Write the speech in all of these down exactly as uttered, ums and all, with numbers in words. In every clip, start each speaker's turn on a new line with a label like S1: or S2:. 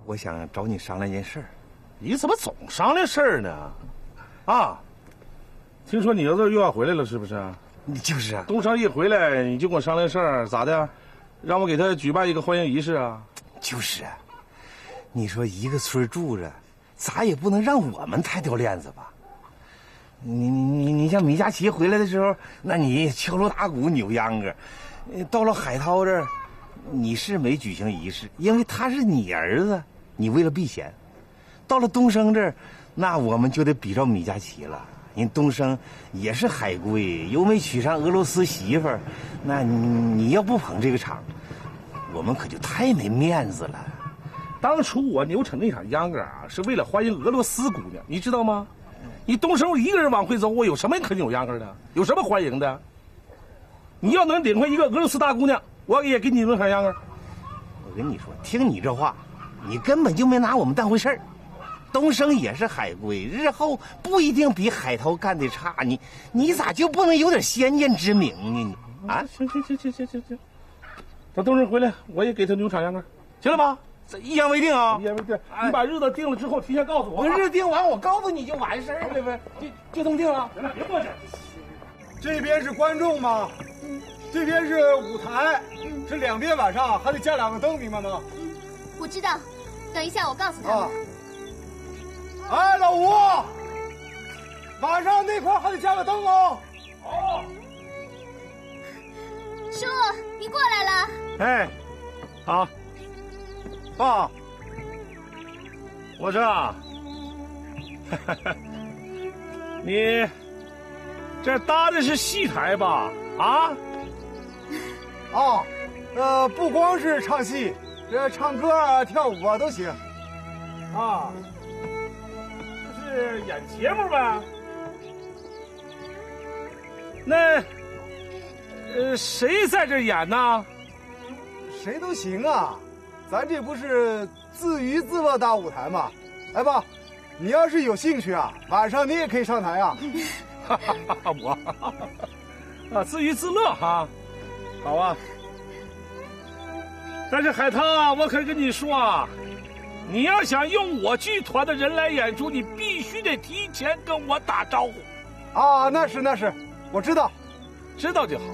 S1: 我想找你商量件事儿。
S2: 你怎么总商量事儿呢？啊，听说你儿子又要回来了，是不是？
S1: 你就是啊，
S2: 东升一回来你就跟我商量事儿，咋的？让我给他举办一个欢迎仪式啊？
S1: 就是啊，你说一个村住着，咋也不能让我们太掉链子吧？你你你你像米佳琪回来的时候，那你敲锣打鼓扭秧歌，到了海涛这儿，你是没举行仪式，因为他是你儿子，你为了避嫌。到了东升这儿，那我们就得比照米佳琪了。人东升也是海归，又没娶上俄罗斯媳妇儿，那你你要不捧这个场，我们可就太没面子了。
S2: 当初我扭成那场秧歌啊，是为了欢迎俄罗斯姑娘，你知道吗？你东升一个人往回走，我有什么可扭秧歌的？有什么欢迎的？你要能领回一个俄罗斯大姑娘，我也给你扭场秧歌。
S1: 我跟你说，听你这话，你根本就没拿我们当回事儿。东升也是海归，日后不一定比海涛干得差。你你咋就不能有点先见之明呢？你啊，
S2: 行行行行行行行，等东升回来，我也给他扭场秧歌，行了吧？
S1: 一言为定啊！
S2: 一言为定。你把日子定了之后，提前告诉我。
S1: 我日子定完，我告诉你就完事儿了呗，就就这么定了。
S2: 行了，别磨叽。
S3: 这边是观众吗？嗯。这边是舞台，嗯，这两边晚上还得加两个灯，明白吗？
S4: 嗯，我知道。等一下，我告诉他们。啊
S3: 哎，老吴，晚上那块还得加个灯哦。
S2: 哦。
S4: 叔，你过来了。
S2: 哎，好。爸，我这，你这搭的是戏台吧？啊？
S3: 啊，呃，不光是唱戏，这唱歌啊、跳舞啊都行。啊。
S2: 是演节目呗？那，呃，谁在这演呢？
S3: 谁都行啊，咱这不是自娱自乐大舞台吗？哎爸，你要是有兴趣啊，晚上你也可以上台啊。
S2: 哈哈哈，我啊，自娱自乐哈，好啊。但是海涛，我可跟你说啊。你要想用我剧团的人来演出，你必须得提前跟我打招呼。
S3: 啊，那是那是，我知道，
S2: 知道就好。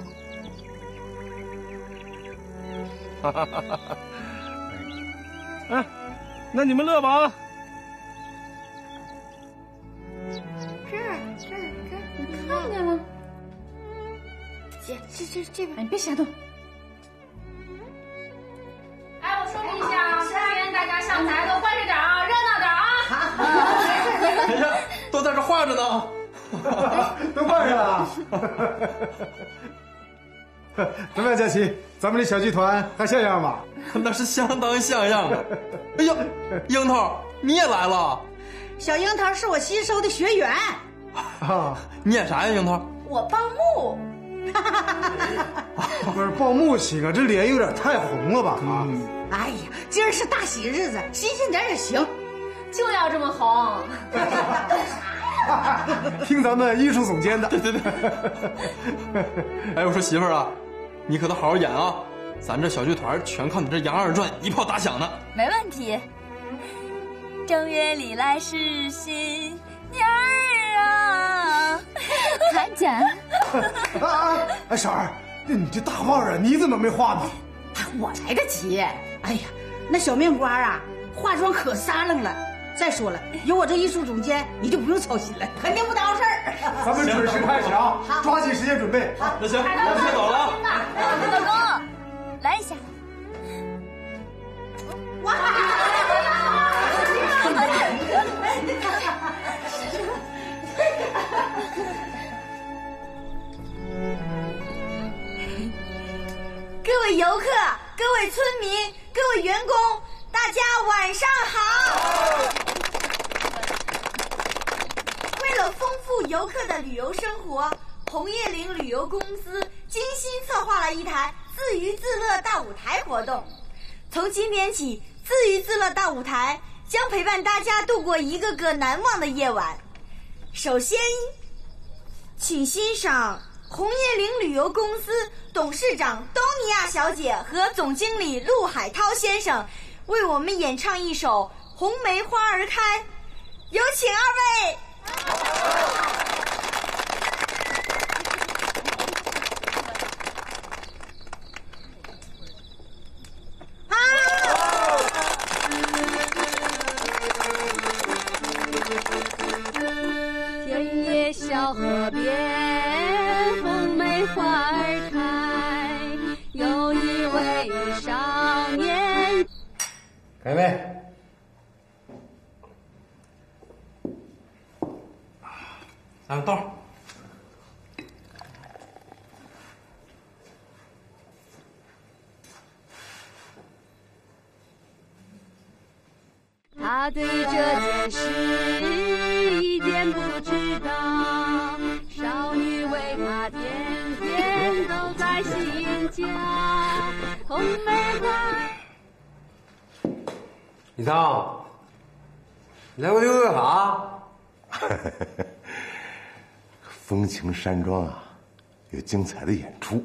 S2: 哈哈哈哈哈！哎，那你们乐吧啊！
S4: 这儿这儿这儿，你看见了？姐，这这这边，
S5: 你别瞎动。
S6: 哎，我说明一下，十二员大家上台都关着点啊，热闹点啊！
S7: 哎呀，都在这画着呢，
S3: 都挂上了。怎么样，佳琪？咱们这小剧团还像样吗？
S7: 那是相当像样的。哎呦，樱桃，你也来了？
S5: 小樱桃是我新收的学员。
S3: 啊，
S7: 你演啥呀，樱桃？
S5: 我报幕。
S3: 不是报幕行啊，这脸有点太红了吧？啊！
S5: 哎呀，今儿是大喜日子，新鲜点也行。
S6: 就要这么红。
S3: 听咱们艺术总监的。
S7: 对对对。哎，我说媳妇儿啊，你可得好好演啊！咱这小剧团全靠你这杨二转一炮打响呢。
S8: 没问题。正月里来是新年儿啊，
S4: 还剪？
S3: 啊啊！婶儿，你这大腕啊，你怎么没化呢？
S5: 我来得及。哎呀，那小面瓜啊，化妆可撒楞了。再说了，有我这艺术总监，你就不用操心了，肯定不耽误事儿。
S3: 咱们准时开始啊，抓紧时间准备。
S7: 好，那行，我先走了。
S8: 老公，来一下。
S5: 哇！
S9: 各位游客、各位村民、各位员工，大家晚上好！为了丰富游客的旅游生活，红叶岭旅游公司精心策划了一台自娱自乐大舞台活动。从今天起，自娱自乐大舞台将陪伴大家度过一个个难忘的夜晚。首先，请欣赏红叶岭旅游公司董事长东尼亚小姐和总经理陆海涛先生为我们演唱一首《红梅花儿开》，有请二位。
S10: 田野小河边，红梅花儿开，有一位少年。
S1: 开妹，
S7: 来个豆。
S10: 他对这件事一点不知道，少女为他天天都在心焦。红梅花。
S11: 李涛，你来我这干啥？
S1: 风情山庄啊，有精彩的演出，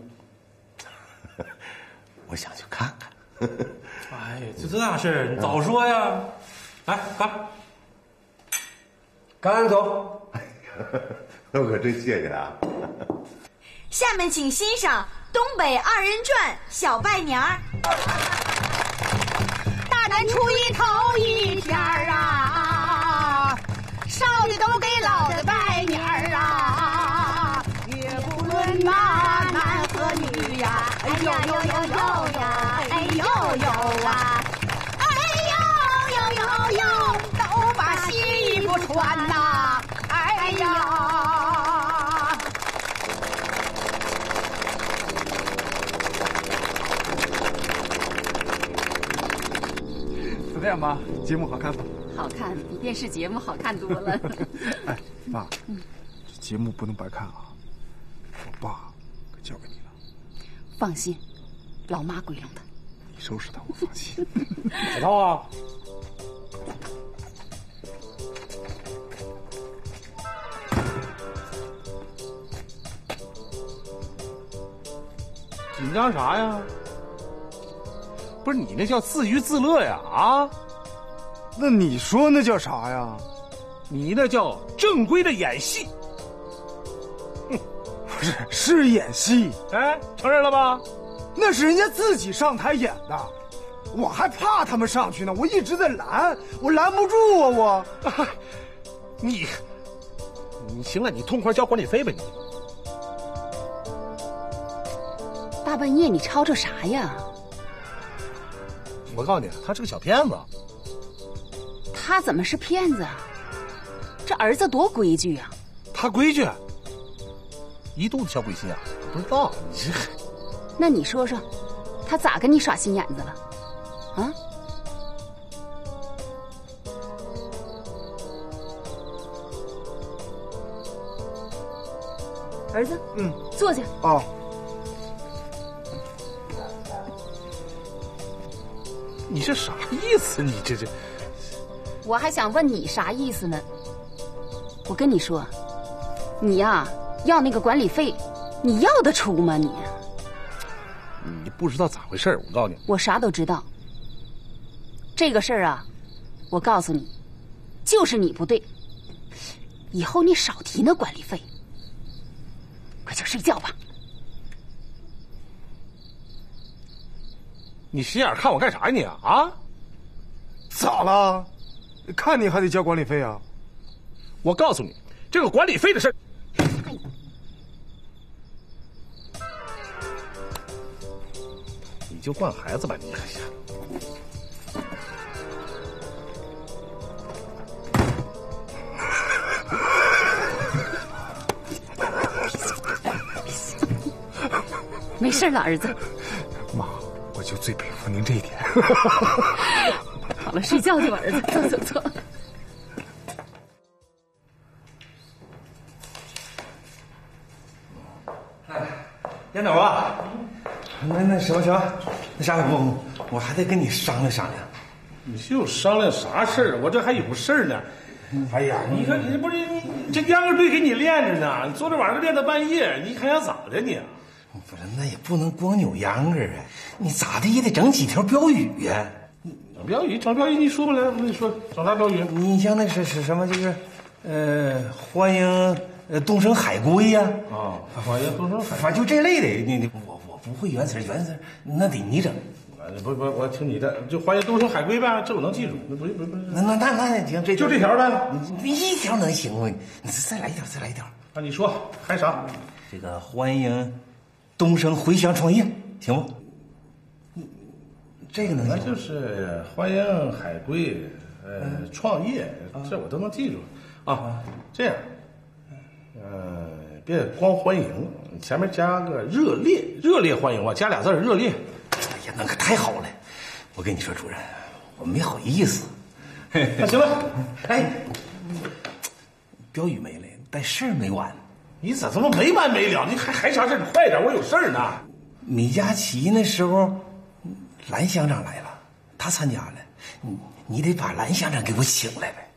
S1: 我想去看看。
S7: 哎，就这大事儿，你早说呀！来，干！
S11: 干走！
S1: 那我可真谢谢了啊！
S9: 下面请欣赏《东北二人转》小拜年儿。
S5: 大年初一头一天啊，少的都给老的拜年啊，也不论那男和女呀，哎呦呦呦呦呀，哎呦呦啊，哎呦呦呦呦，都把新衣服穿呐，哎呀。
S3: 怎么样，妈？节目好看吗？
S10: 好看，比电视节目好看多了。
S3: 哎，妈，嗯，这节目不能白看啊！我爸可交给你了。
S10: 放心，老妈归拢他。
S3: 你收拾他，我放心。
S2: 小涛啊，紧张啥呀？不是你那叫自娱自乐呀？啊？
S3: 那你说那叫啥呀？
S2: 你那叫正规的演戏。
S3: 哼，不是，是演戏。
S2: 哎，承认了吧？
S3: 那是人家自己上台演的，我还怕他们上去呢，我一直在拦，我拦不住啊，我。
S2: 啊、你，你行了，你痛快交管理费吧你。
S10: 大半夜你吵吵啥呀？
S2: 我告诉你，他是个小骗子。
S10: 他怎么是骗子啊？这儿子多规矩啊！
S2: 他规矩，一肚子小鬼心眼，不知道你这。
S10: 那你说说，他咋跟你耍心眼子了？啊？儿子，
S3: 嗯，
S10: 坐下。
S3: 哦。
S2: 你这啥意思？你这这……
S10: 我还想问你啥意思呢？我跟你说，你呀要那个管理费，你要得出吗？你
S2: 你不知道咋回事我告诉你，
S10: 我啥都知道。这个事儿啊，我告诉你，就是你不对。以后你少提那管理费，快去睡觉吧。
S2: 你斜眼看我干啥呀你啊？啊？
S3: 咋了？看你还得交管理费啊？
S2: 我告诉你，这个管理费的事儿，你就惯孩子吧你。哎呀，
S10: 没事了，儿子。
S3: 妈，我就最佩服您这一点。
S10: 好了，睡觉去吧，儿子，坐坐坐。
S1: 哎，烟斗啊，那那行行，那啥，我我还得跟你商量商量。
S2: 你又商量啥事儿？我这还有事儿呢。哎呀，你看你不是你这秧歌队给你练着呢，你昨天晚上练到半夜，你还想咋的你？
S1: 不是，那也不能光扭秧歌啊，你咋的也得整几条标语呀。
S2: 标语，整标语，你说吧来，我跟你说，整啥标语？
S1: 你像那是是什么？就是，呃，欢迎呃东升海归呀。
S2: 啊，欢迎东升海，
S1: 反正就这类的。你你我我不会原词，原词那得你整。
S2: 不不，我听你的，就欢迎东升海归呗，这我能记住。那不是不是不是。
S1: 那那那那行，这
S2: 就这条呗。
S1: 你一条能行吗？你再来一条，再来一条。
S2: 那你说还啥？
S1: 这个欢迎东升回乡创业，行不？这个能行？
S2: 那就是欢迎海归，呃，嗯、创业，这我都能记住啊。这样，呃，别光欢迎，前面加个热烈，热烈欢迎吧，加俩字热烈。
S1: 哎呀，那可太好了！我跟你说，主任，我没好意思。
S2: 那行了，
S1: 哎，标语没了，但事儿没完。
S2: 你咋这么没完没了？你还还啥事你快点，我有事儿呢。
S1: 米家旗那时候。蓝乡长来了，他参加了，你你得把蓝乡长给我请来呗。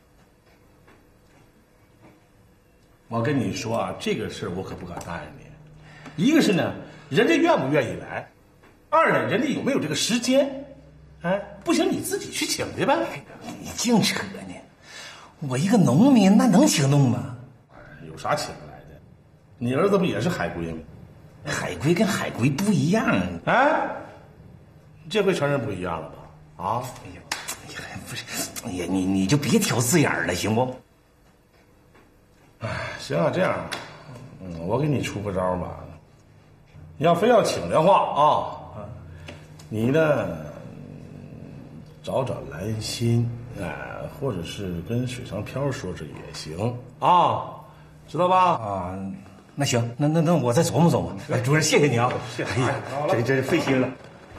S2: 我跟你说啊，这个事儿我可不敢答应你。一个是呢，人家愿不愿意来；二呢，人家有没有这个时间。哎，不行，你自己去请去呗。
S1: 你净扯呢！我一个农民，那能请动吗？
S2: 有啥请不来的？你儿子不也是海归吗？
S1: 海归跟海归不一样。
S2: 哎。这回承认不一样了吧？啊！
S1: 哎呀，哎呀，不是，哎呀，你你就别挑字眼了，行不？
S2: 哎，行啊，这样，嗯，我给你出个招吧。你要非要请的话啊，你呢找找蓝心，哎、呃，或者是跟水上漂说说也行啊，知道吧？
S1: 啊，那行，那那那我再琢磨琢磨。哎，主任，谢谢你啊！
S2: 谢谢。
S1: 哎呀，这这费心了。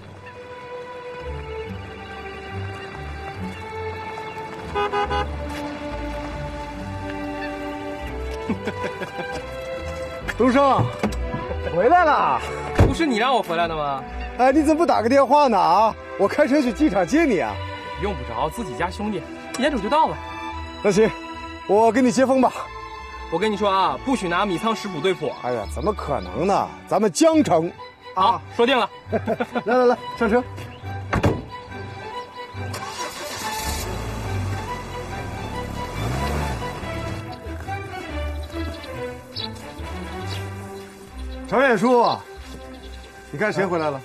S3: 东升，回来了。
S7: 不是你让我回来的吗？
S3: 哎，你怎么不打个电话呢？啊，我开车去机场接你啊。
S7: 用不着，自己家兄弟，眼瞅就到了。
S3: 那行，我给你接风吧。
S7: 我跟你说啊，不许拿米仓石补对付。
S3: 哎呀，怎么可能呢？咱们江城。
S7: 好，说定了。
S3: 来来来，上车。常远叔，你看谁回来了？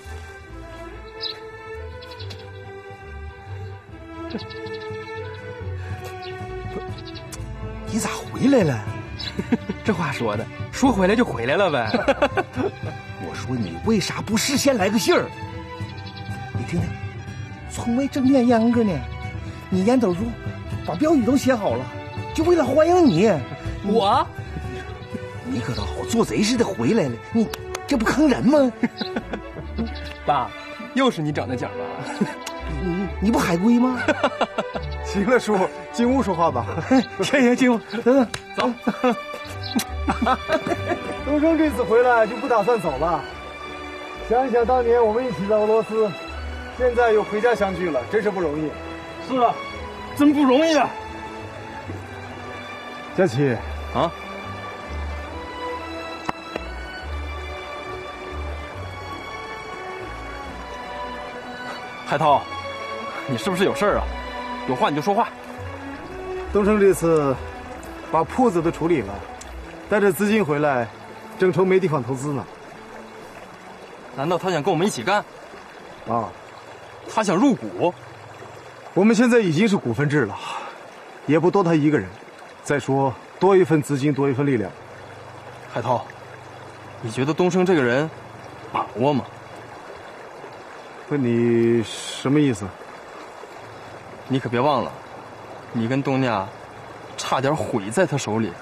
S1: 你咋回来了？
S7: 这话说的，说回来就回来了呗。
S1: 我说你为啥不事先来个信儿？你听听，从未正面秧歌呢。你烟斗叔把标语都写好了，就为了欢迎你。
S7: 我。
S1: 你可倒好，做贼似的回来了，你这不坑人吗？
S7: 爸，又是你整的景吧？
S1: 你你不海归吗？
S3: 行了，叔，进屋说话吧。
S1: 行行，进屋，等等，
S7: 走。
S3: 东升这次回来就不打算走了。想想当年我们一起在俄罗斯，现在又回家相聚了，真是不容易。
S2: 是啊，真不容易啊。
S3: 佳琪
S7: 啊。海涛，你是不是有事儿啊？有话你就说话。
S3: 东升这次把铺子都处理了，带着资金回来，正愁没地方投资呢。
S7: 难道他想跟我们一起干？
S3: 啊，
S7: 他想入股？
S3: 我们现在已经是股份制了，也不多他一个人。再说多一份资金，多一份力量。
S7: 海涛，你觉得东升这个人把握吗？
S3: 问你什么意思？
S7: 你可别忘了，你跟东家差点毁在他手里。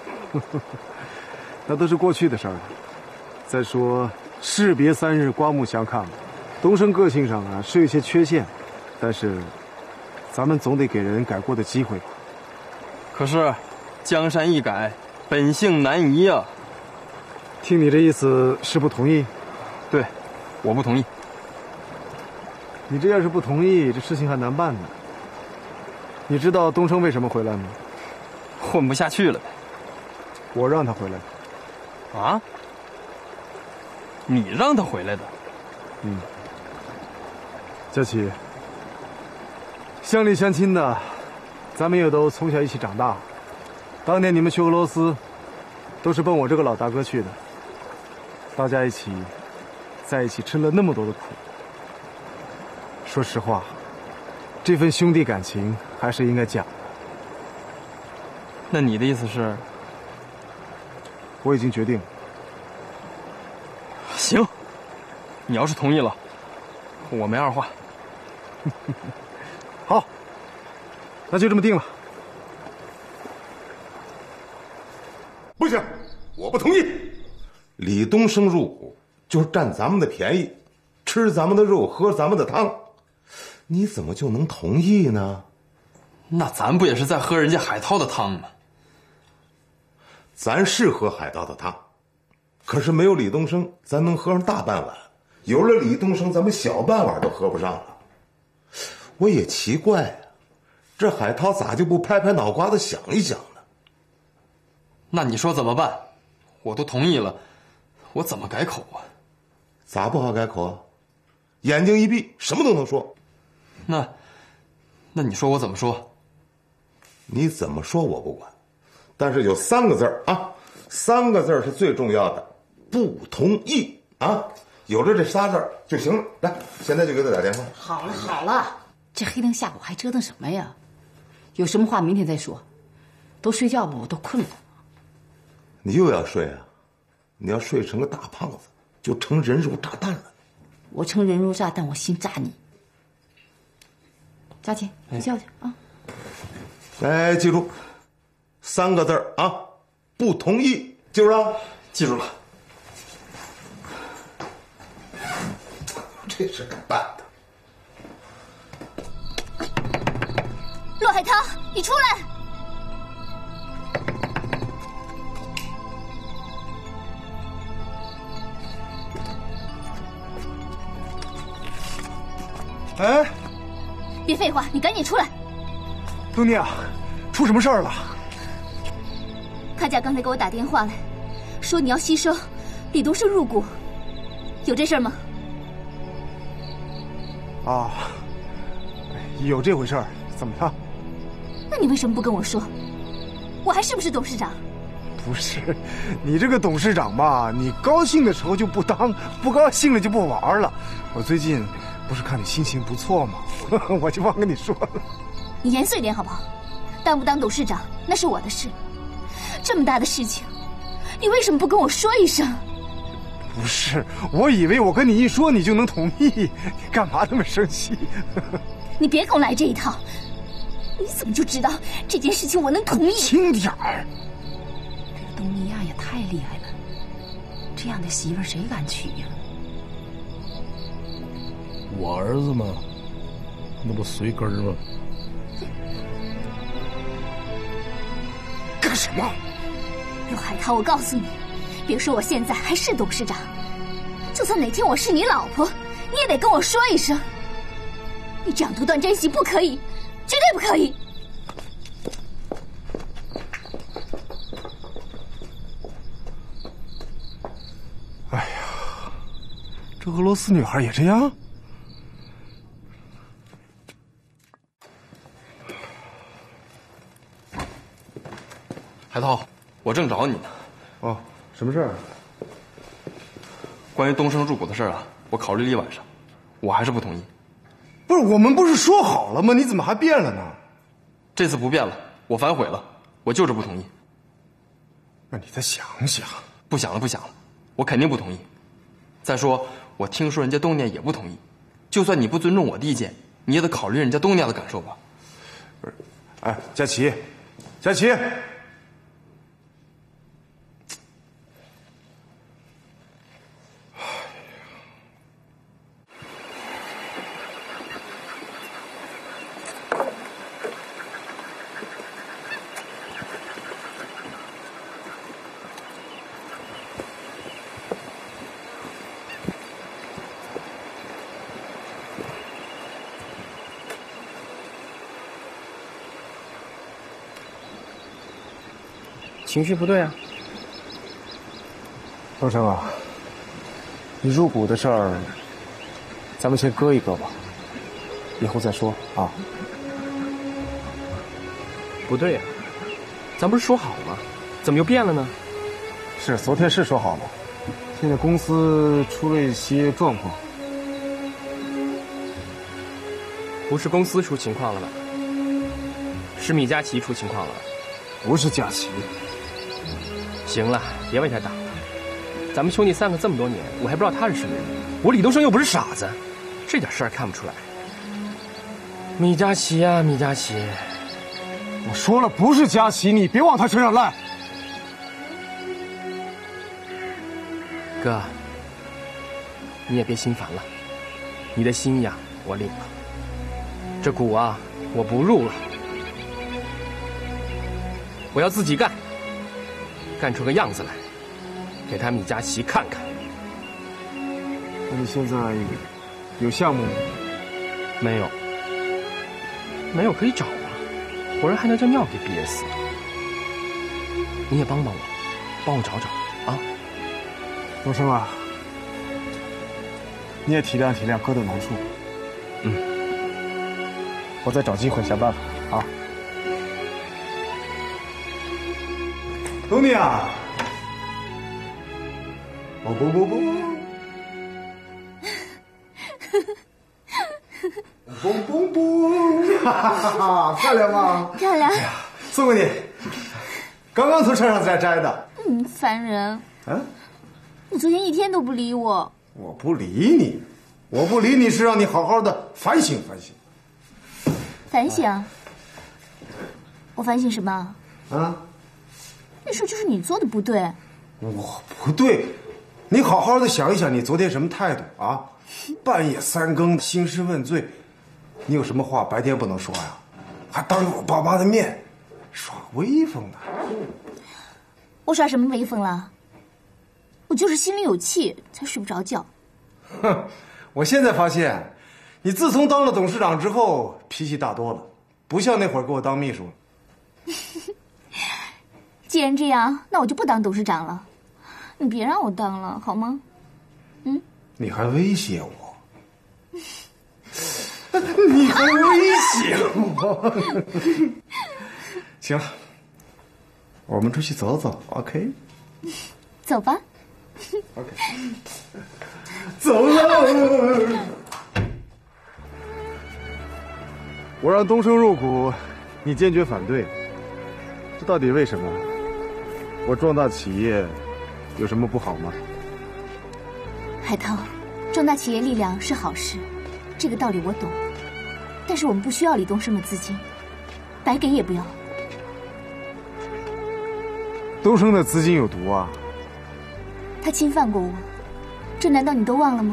S3: 那都是过去的事儿了。再说士别三日，刮目相看。东升个性上啊是有些缺陷，但是咱们总得给人改过的机会吧。
S7: 可是江山易改，本性难移啊。
S3: 听你这意思是不同意？
S7: 对，我不同意。
S3: 你这要是不同意，这事情还难办呢。你知道东升为什么回来吗？
S7: 混不下去了呗。
S3: 我让他回来
S7: 的。啊？你让他回来的？
S3: 嗯。佳琪， 乡里乡亲的，咱们也都从小一起长大。当年你们去俄罗斯，都是奔我这个老大哥去的。大家一起，在一起吃了那么多的苦。说实话，这份兄弟感情还是应该讲的。
S7: 那你的意思是？
S3: 我已经决定了。
S7: 行，你要是同意了，我没二话。
S3: 好，那就这么定了。
S1: 不行，我不同意。李东升入股就是占咱们的便宜，吃咱们的肉，喝咱们的汤，你怎么就能同意呢？
S7: 那咱不也是在喝人家海涛的汤吗？
S1: 咱是喝海涛的汤，可是没有李东升，咱能喝上大半碗；有了李东升，咱们小半碗都喝不上了。我也奇怪呀、啊，这海涛咋就不拍拍脑瓜子想一想呢？
S7: 那你说怎么办？我都同意了，我怎么改口啊？
S1: 咋不好改口啊？眼睛一闭，什么都能说。
S7: 那，那你说我怎么说？
S1: 你怎么说我不管，但是有三个字儿啊，三个字儿是最重要的，不同意啊！有了这仨字儿就行了。来，现在就给他打电话。
S5: 好了好了，这黑灯瞎火还折腾什么呀？有什么话明天再说。都睡觉吧，我都困了。
S1: 你又要睡啊？你要睡成个大胖子，就成人肉炸弹了。
S5: 我成人肉炸弹，我心炸你。佳琪，睡觉去啊！
S1: 来，记住，三个字儿啊，不同意，记住了？
S7: 记住了。
S1: 这事该办的。
S8: 骆海涛，你出来！
S3: 哎，
S8: 别废话，你赶紧出来！
S3: 东尼啊，出什么事儿了？
S8: 他家刚才给我打电话来，说你要吸收李东升入股，有这事儿吗？
S3: 啊，有这回事儿，怎么了？
S8: 那你为什么不跟我说？我还是不是董事长？
S3: 不是，你这个董事长吧，你高兴的时候就不当，不高兴了就不玩了。我最近不是看你心情不错吗？我就忘跟你说了。
S8: 你严肃一点好不好？当不当董事长那是我的事，这么大的事情，你为什么不跟我说一声？
S3: 不是，我以为我跟你一说你就能同意，你干嘛那么生气？
S8: 你别跟我来这一套！你怎么就知道这件事情我能同意？
S3: 轻点儿！
S5: 这个东尼亚也太厉害了，这样的媳妇谁敢娶呀？
S2: 我儿子嘛，那不随根儿吗？
S3: 干什么？
S8: 陆海涛，我告诉你，别说我现在还是董事长，就算哪天我是你老婆，你也得跟我说一声。你这样独断专行不可以，绝对不可以！
S3: 哎呀，这俄罗斯女孩也这样？
S7: 海涛，我正找你呢。
S3: 哦，什么事儿？
S7: 关于东升入股的事儿啊，我考虑了一晚上，我还是不同意。
S3: 不是，我们不是说好了吗？你怎么还变了呢？
S7: 这次不变了，我反悔了，我就是不同意。
S3: 那你再想想。
S7: 不想了，不想了，我肯定不同意。再说，我听说人家东家也不同意，就算你不尊重我的意见，你也得考虑人家东家的感受吧。
S3: 不是，哎，佳琪，佳琪。
S12: 情绪不对啊，
S3: 东升啊，你入股的事儿，咱们先搁一搁吧，以后再说啊。
S12: 不对呀、啊，咱不是说好了吗？怎么又变了呢？
S3: 是，昨天是说好了，现在公司出了一些状况。
S12: 不是公司出情况了吧？是米佳琪出情况了。
S3: 不是佳琪。
S12: 行了，别为他打了。咱们兄弟三个这么多年，我还不知道他是什么人。我李东升又不是傻子，这点事儿看不出来。米佳琪呀、啊，米佳琪，
S3: 我说了不是佳琪，你别往他身上赖。
S12: 哥，你也别心烦了，你的心呀，我领了。这股啊，我不入了，我要自己干，干出个样子来，给他米佳琪看看。
S3: 那你现在有项目吗？
S12: 没有，没有可以找啊，活人还能叫尿给憋死。你也帮帮我，帮我找找啊。
S3: 东升啊，你也体谅体谅哥的难处。
S12: 嗯，
S3: 我再找机会想办法啊。东尼啊，不不不不，嘣嘣嘣，哈哈哈，漂亮吗？
S8: 漂亮。
S3: 送给你，刚刚从车上才摘的。
S8: 嗯，烦人。
S3: 啊？
S8: 你昨天一天都不理我。
S3: 我不理你，我不理你是让你好好的反省反省。
S8: 反省？我反省什么？
S3: 啊？
S8: 那事就是你做的不对。
S3: 我不对，你好好的想一想，你昨天什么态度啊？半夜三更兴师问罪，你有什么话白天不能说呀？还当着我爸妈的面耍威风呢？
S8: 我耍什么威风了？我就是心里有气，才睡不着觉。
S3: 哼，我现在发现，你自从当了董事长之后，脾气大多了，不像那会儿给我当秘书了。
S8: 既然这样，那我就不当董事长了。你别让我当了，好吗？嗯？
S3: 你还威胁我？你还威胁我？行了，我们出去走走 ，OK？
S8: 走吧。
S3: OK， 走了。我让东升入股，你坚决反对，这到底为什么？我壮大企业有什么不好吗？
S8: 海涛，壮大企业力量是好事，这个道理我懂。但是我们不需要李东升的资金，白给也不要。
S3: 东升的资金有毒啊！
S8: 他侵犯过我，这难道你都忘了吗？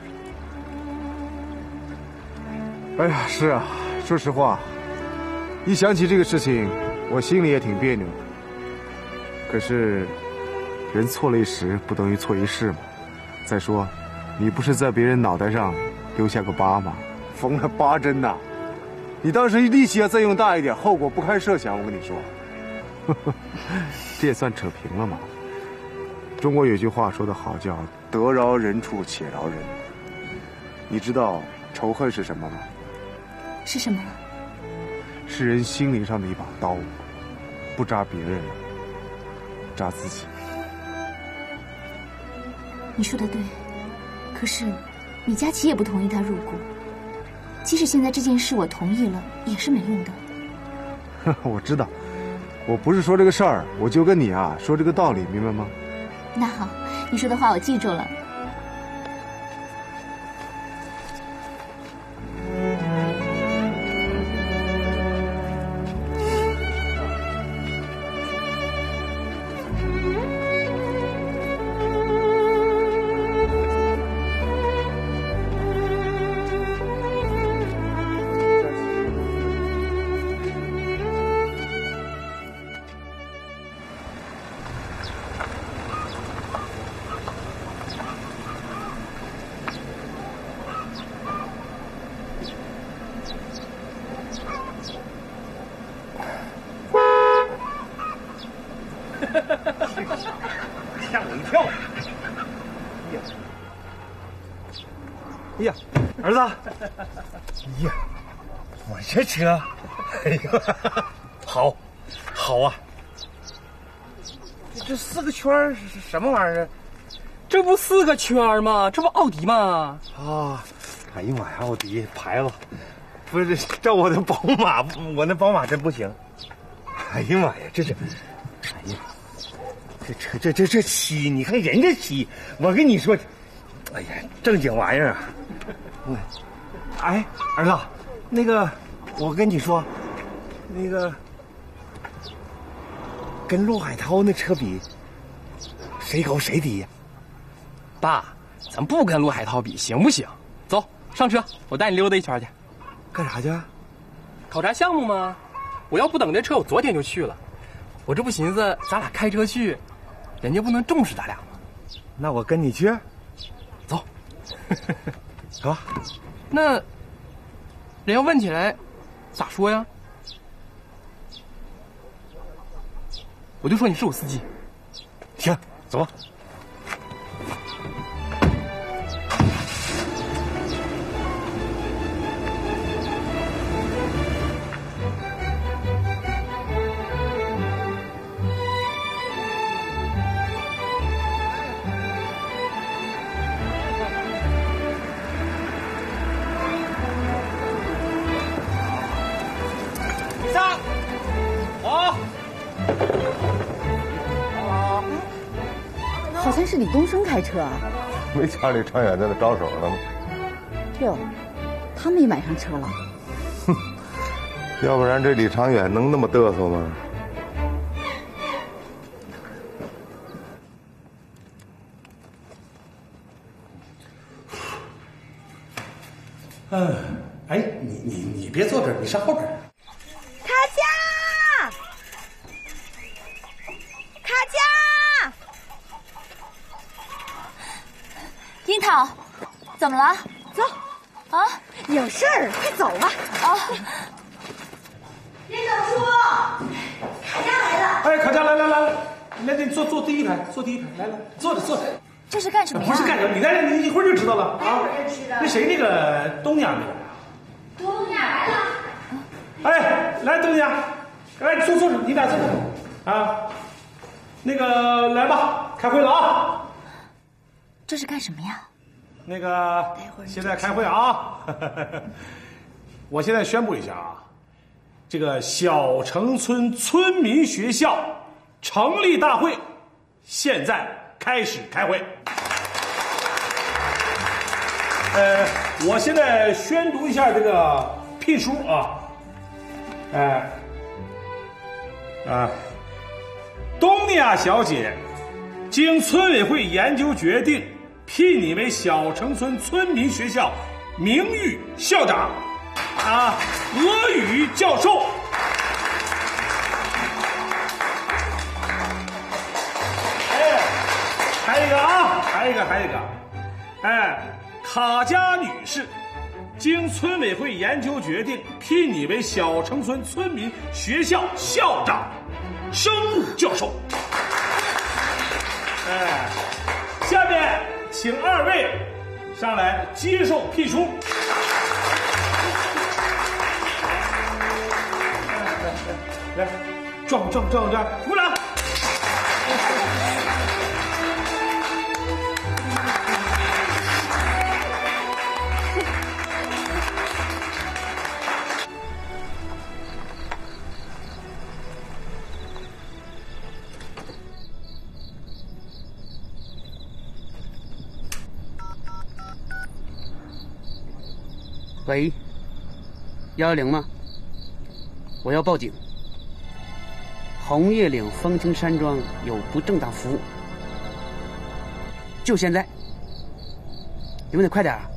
S3: 哎呀，是啊，说实话，一想起这个事情，我心里也挺别扭的。可是，人错了一时，不等于错一世嘛。再说，你不是在别人脑袋上留下个疤吗？缝了八针呐！你当时力气要再用大一点，后果不堪设想。我跟你说，这也算扯平了嘛。中国有句话说得好，叫“得饶人处且饶人”。你知道仇恨是什么吗？
S8: 是什么？
S3: 是人心灵上的一把刀，不扎别人，扎自己。
S8: 你说的对，可是米佳琪也不同意他入股。即使现在这件事我同意了，也是没用的。
S3: 我知道，我不是说这个事儿，我就跟你啊说这个道理，明白吗？
S8: 那好，你说的话我记住了。
S2: 吓我一跳！
S3: 哎呀，儿子！
S1: 哎呀，我这车，哎呀， 好，好啊。这这四个圈儿是什么玩意儿？
S12: 这不四个圈儿吗？这不奥迪吗？
S1: 啊！哎呀妈呀，奥迪牌子，不是照我的宝马，我那宝马真不行。哎呀妈呀，这是，哎呀，这车这这这漆，你看人家漆，我跟你说，哎呀，正经玩意儿啊。嗯，哎，儿子，那个，我跟你说，那个跟陆海涛那车比，谁高谁低呀？
S12: 爸，咱不跟陆海涛比，行不行？走上车，我带你溜达一圈去。
S1: 干啥去？
S12: 考察项目吗？我要不等这车，我昨天就去了。我这不寻思咱俩开车去，人家不能重视咱俩吗？
S1: 那我跟你去。
S12: 走，
S1: 走吧。
S12: 那人要问起来，咋说呀？我就说你是我司机。
S1: 行，走吧。
S13: 好像是李东升开车啊。
S14: 没瞧李长远在那招手呢吗？
S13: 哟，他们也买上车了。
S14: 哼，要不然这李长远能那么嘚瑟吗？
S2: 嗯，哎，你你你别坐这儿，你上后边。
S9: 卡佳，卡佳，
S8: 樱桃，怎么了？
S9: 走。
S8: 啊，
S9: 有事儿，快走吧。
S8: 啊，
S9: 林总叔，卡佳来了。
S2: 哎，卡佳来来来来，来你坐坐第一排，坐第一排，来来，坐着坐着。
S8: 这是干什么呀？
S2: 不是干什么，你来来，你一会儿就知道了啊。
S9: 知道。
S2: 那谁那个东家那个？
S6: 东家来了。
S2: 哎，来东家，来坐坐着，你俩坐着啊。那个来吧，开会了啊。
S8: 这是干什么呀？
S2: 那个现在开会啊。我现在宣布一下啊，这个小城村村民学校成立大会现在开始开会。呃，我现在宣读一下这个聘书啊，哎、呃，啊，东尼亚小姐，经村委会研究决定，聘你为小城村村民学校名誉校长，啊，俄语教授。哎，还有一个啊，还有一个，还有一个，哎。卡佳女士，经村委会研究决定，聘你为小城村村民学校校长、生物教授。哎，下面请二位上来接受聘书。来，壮壮壮壮，鼓掌！
S15: 喂，幺幺零吗？我要报警。红叶岭风情山庄有不正当服务，就现在，你们得快点啊！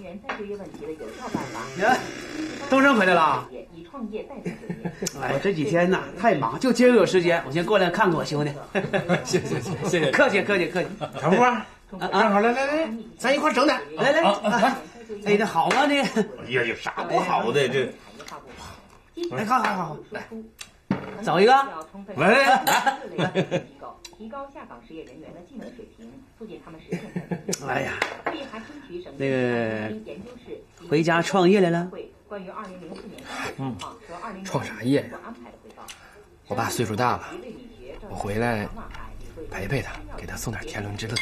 S16: 人再就业问题的有效办法。
S15: 呀，东升回来了。
S16: 以创业代替就业。
S15: 哎呀，这几天呐太忙，就今儿有时间，我先过来看看我兄弟。
S12: 谢谢谢谢谢，
S15: 客气客气客气。
S1: 小木啊，正好来来来，咱一块整点。
S15: 来来来，哎，这好啊这。
S1: 哎呀，有啥不好的这？
S15: 来，好好好，来，走一个。
S1: 来来来。
S16: 提高下岗失业人员的技能水平，促进他们实现。
S15: 哎呀，那个回家创业来了。
S12: 嗯，创啥业呀？我爸岁数大了，我回来陪陪他，给他送点天伦之乐。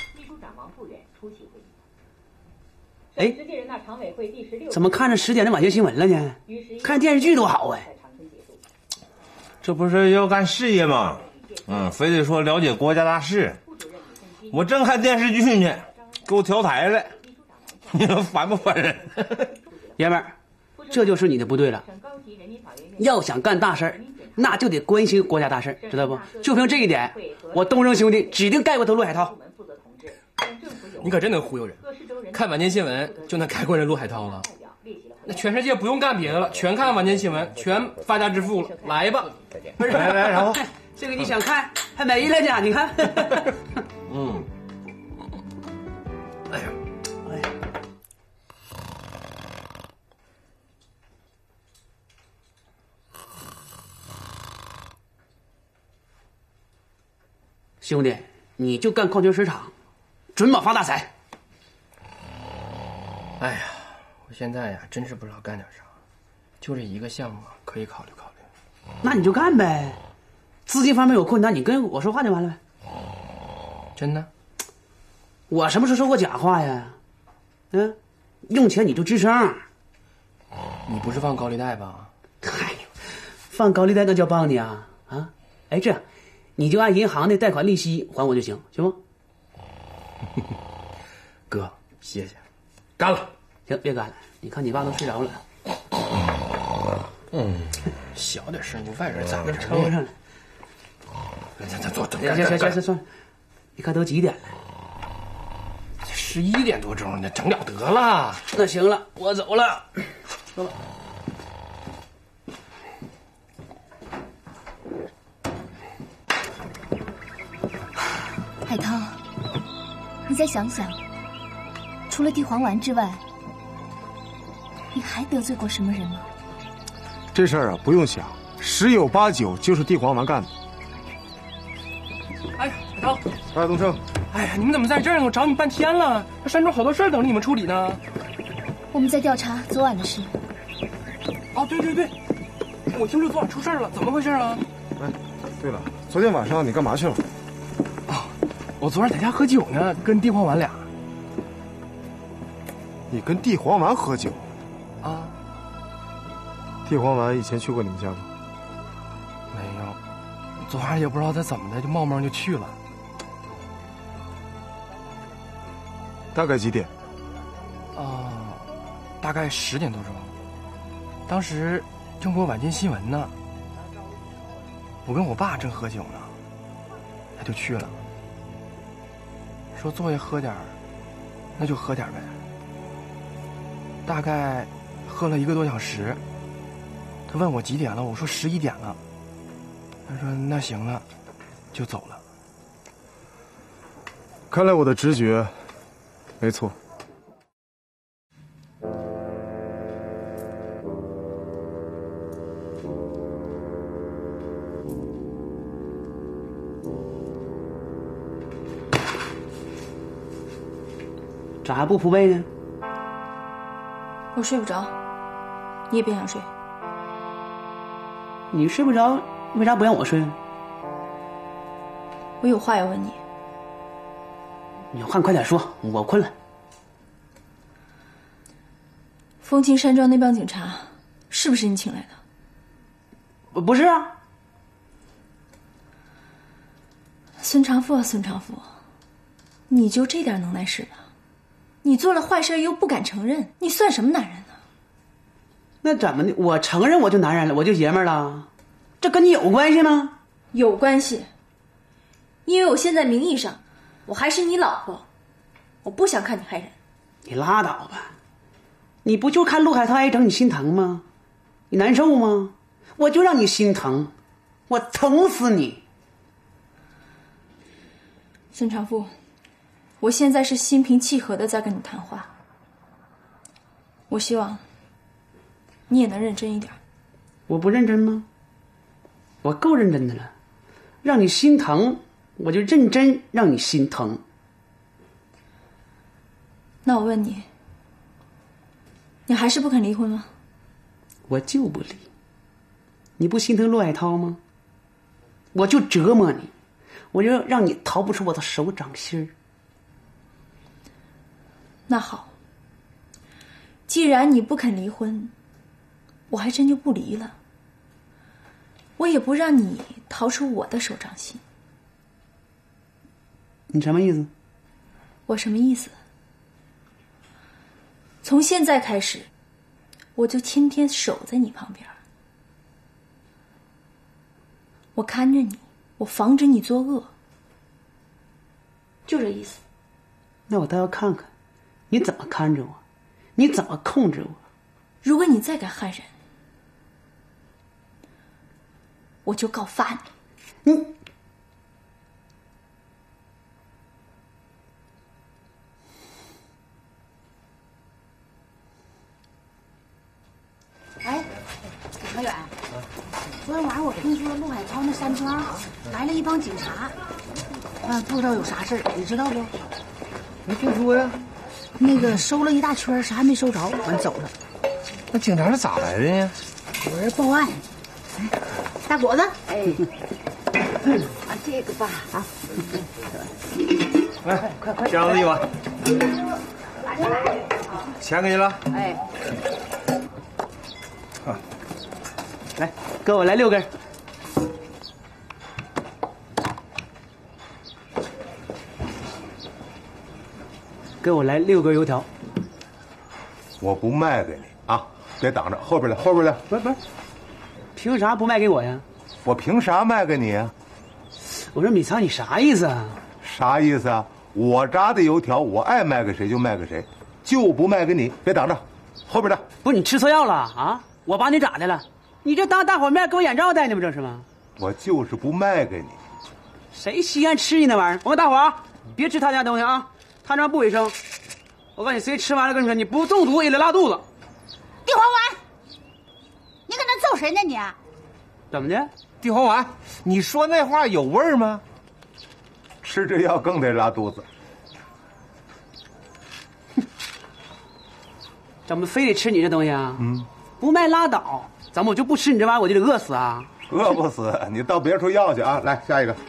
S15: 哎，怎么看着十点的晚间新闻了呢？看电视剧多好哎。
S1: 这不是要干事业吗？嗯，非得说了解国家大事。我正看电视剧呢，给我调台了，你说烦不烦人？
S15: 爷们儿，这就是你的不对了。要想干大事儿，那就得关心国家大事，知道不？就凭这一点，我东升兄弟指定盖过头陆海涛。
S12: 你可真能忽悠人！看晚间新闻就能盖过人陆海涛了？那全世界不用干别的了，全看晚间新闻，全发家致富了。来吧，
S15: 来来，然后这个你想看还没了呢，你看。
S1: 嗯。
S12: 哎呀，
S15: 哎呀。兄弟，你就干矿泉水厂，准保发大财。
S12: 哎呀，我现在呀，真是不知道干点啥，就这一个项目可以考虑考虑。
S15: 那你就干呗，资金方面有困难，你跟我说话就完了呗。
S12: 真的？
S15: 我什么时候说过假话呀？嗯，用钱你就吱声。
S12: 你不是放高利贷吧？
S15: 哎呦，放高利贷那叫帮你啊啊！哎，这样。你就按银行的贷款利息还我就行，行吗？
S12: 哥，谢谢。
S1: 干了。
S15: 行，别干了。你看你爸都睡着了。
S12: 嗯，小点声，有外人在这
S15: 抽上了。
S12: 咱咱坐坐。
S15: 行行行行，算了。你看都几点了？
S12: 十一点多钟呢，整了得了。
S15: 那行了，我走了。走了。
S8: 海涛，你再想想，除了地黄丸之外，你还得罪过什么人吗？
S3: 这事儿啊，不用想，十有八九就是地黄丸干的。
S12: 哎呀，海涛，
S3: 哎，东升，
S12: 哎呀，你们怎么在这儿呢？我找你半天了，这山中好多事儿等着你们处理呢。
S8: 我们在调查昨晚的事。
S12: 哦，对对对，我听说昨晚出事了，怎么回事啊？
S3: 哎，对了，昨天晚上你干嘛去了？
S12: 我昨晚在家喝酒呢，跟地黄丸俩。
S3: 你跟地黄丸喝酒？
S12: 啊。
S3: 地黄丸以前去过你们家吗？
S12: 没有，昨晚也不知道他怎么的，就冒冒就去了。
S3: 大概几点？
S12: 啊，大概十点多钟。当时正播晚间新闻呢，我跟我爸正喝酒呢，他就去了。说坐下喝点儿，那就喝点儿呗。大概喝了一个多小时，他问我几点了，我说十一点了。他说那行了，就走了。
S3: 看来我的直觉没错。
S15: 咋还不铺被呢？
S17: 我睡不着，你也别想睡。
S15: 你睡不着，为啥不让我睡呢？
S17: 我有话要问你。
S15: 你有话快点说，我困了。
S17: 风清山庄那帮警察是不是你请来的？
S15: 我不是啊。
S17: 孙长富啊，孙长富，你就这点能耐似的？你做了坏事又不敢承认，你算什么男人呢？
S15: 那怎么的？我承认我就男人了，我就爷们儿了，这跟你有关系吗？
S17: 有关系，因为我现在名义上我还是你老婆，我不想看你害人。
S15: 你拉倒吧， 你不就看陆海涛挨整你心疼吗？你难受吗？我就让你心疼，我疼死你！
S17: 孙长富，我现在是心平气和的在跟你谈话，我希望你也能认真一点。
S15: 我不认真吗？我够认真的了，让你心疼，我就认真让你心疼。
S17: 那我问你，你还是不肯离婚吗？
S15: 我就不离。你不心疼陆海涛吗？我就折磨你，我就让你逃不出我的手掌心儿。
S17: 那好，既然你不肯离婚，我还真就不离了。我也不让你逃出我的手掌心。
S15: 你什么意思？
S17: 我什么意思？从现在开始，我就天天守在你旁边，我看着你，我防止你作恶，就这意思。
S15: 那我倒要看看你怎么看着我，你怎么控制我。
S17: 如果你再敢害人，我就告发你。
S15: 你
S5: 哎，小远，昨天晚上我听说陆海涛那山庄来了一帮警察，啊，不知道有啥事儿，你知道不？
S1: 没听说呀。
S5: 那个收了一大圈，啥也没收着，完走了。
S1: 那警察是咋来的呀？
S5: 有人报案。哎，大果子，哎，啊，这个吧，啊，
S1: 来，快快，箱子一碗，钱给你了。
S5: 哎，
S15: 啊，来，给我来六根。给我来六根油条。
S14: 我不卖给你啊！别挡着，后边来，后边来。
S15: 不是不是，凭啥不卖给我呀？
S14: 我凭啥卖给你啊？
S15: 我说米仓，你啥意思啊？
S14: 啥意思啊？我炸的油条，我爱卖给谁就卖给谁，就不卖给你。别挡着，后边来。
S15: 不是你吃错药了啊？我把你咋的了？你这当大伙面给我眼罩戴呢不？这是吗？
S14: 我就是不卖给你。
S15: 谁稀罕吃你那玩意儿？我说大伙儿别吃他家东西啊！他那不卫生，我告诉你，谁吃完了跟你说，你不中毒也得拉肚子。
S5: 地黄丸，你搁那揍谁呢你？
S15: 怎么的？
S1: 地黄丸，你说那话有味儿吗？
S14: 吃这药更得拉肚子。
S15: 怎么非得吃你这东西啊？
S14: 嗯，
S15: 不卖拉倒，怎么我就不吃你这玩意儿我就得饿死啊？
S14: 饿不死，你到别处要去啊！来下一个。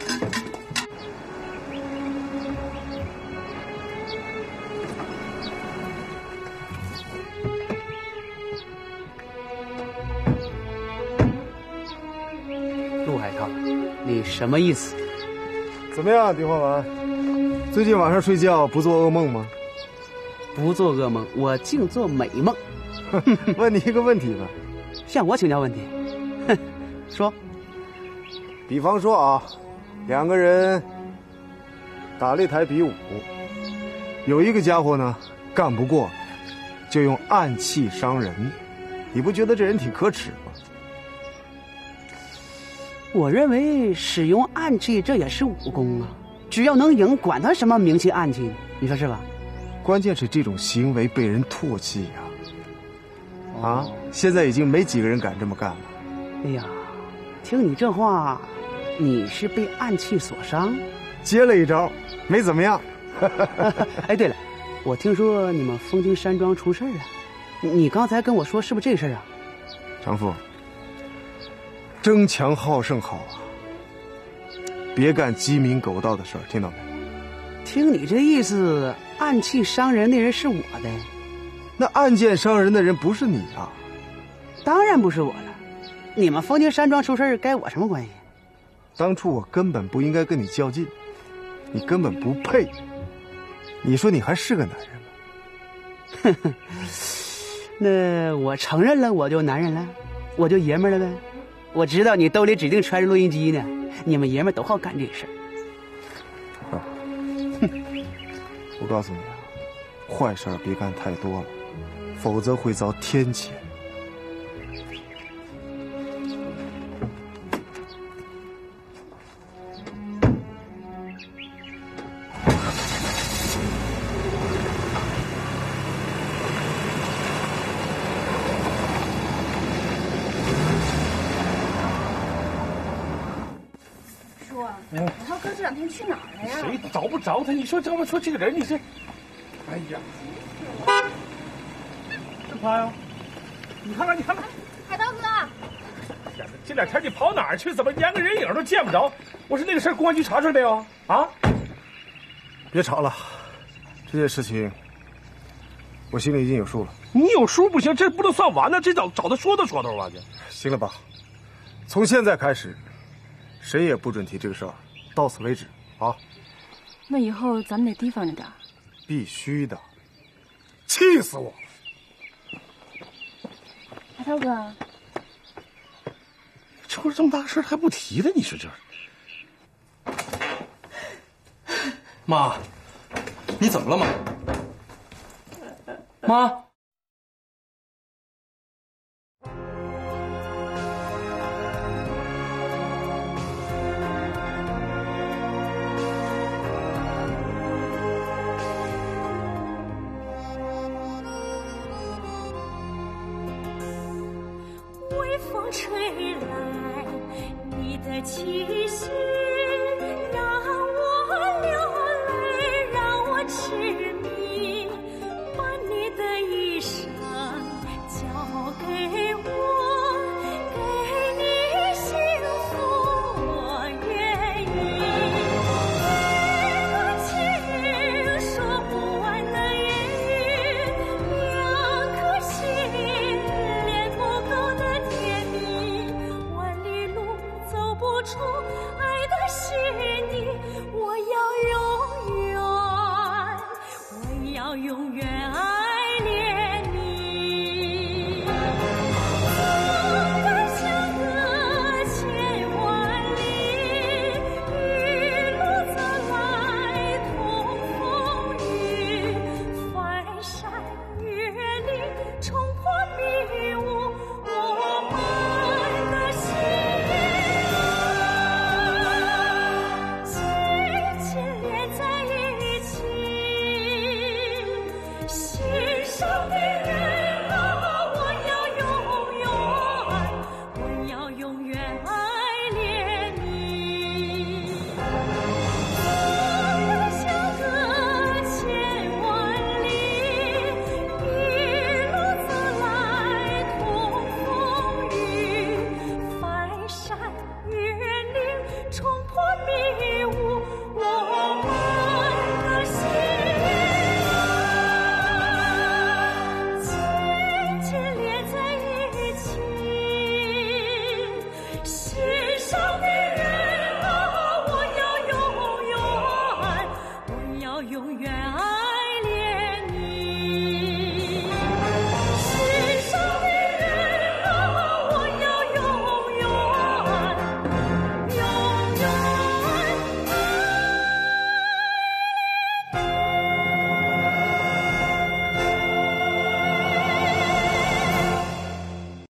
S15: 陆海涛，你什么意思？
S3: 怎么样，地黄丸？最近晚上睡觉不做噩梦吗？
S15: 不做噩梦，我净做美梦。
S3: 问你一个问题吧，
S15: 向我请教问题。哼，说。
S3: 比方说啊，两个人打擂台比武，有一个家伙呢干不过，就用暗器伤人，你不觉得这人挺可耻吗？
S15: 我认为使用暗器这也是武功啊，只要能赢，管他什么名气暗器，你说是吧？
S3: 关键是这种行为被人唾弃呀、啊！啊，现在已经没几个人敢这么干了。
S15: 哎呀，听你这话，你是被暗器所伤？
S3: 接了一招，没怎么样。
S15: 哎，对了，我听说你们枫京山庄出事了，你你刚才跟我说是不是这事啊？
S3: 长富，争强好胜好啊，别干鸡鸣狗盗的事儿，听到没？
S15: 听你这意思，暗器伤人那人是我的，
S3: 那暗箭伤人的人不是你啊？
S15: 当然不是我了。你们枫京山庄出事该我什么关系？
S3: 当初我根本不应该跟你较劲，你根本不配。你说你还是个男人吗？
S15: 哼哼，那我承认了，我就男人了，我就爷们了呗。我知道你兜里指定揣着录音机呢，你们爷们都好干这事儿。
S3: 啊，哼，我告诉你啊，坏事别干太多了， 否则会遭天谴。
S6: 海涛哥这两天去哪儿了呀？
S2: 谁找不着他？你说这么说这个人，你这，哎呀，是他呀！你看看，你看看，
S6: 海涛哥，
S2: 这两天你跑哪儿去？怎么连个人影都见不着？我说那个事儿，公安局查出来没有？啊？
S3: 别吵了，这件事情我心里已经有数了。
S2: 你有数不行，这不能算完呢，这找找他说道说道啊！这
S3: 行了吧？从现在开始，谁也不准提这个事儿，到此为止啊！
S13: 那以后咱们得提防着点儿。
S3: 必须的，气死我！
S13: 海涛哥，
S2: 出了这么大事还不提了，你说这？
S7: 妈，你怎么了，妈？
S15: 妈。
S10: 微风吹来，你的气息。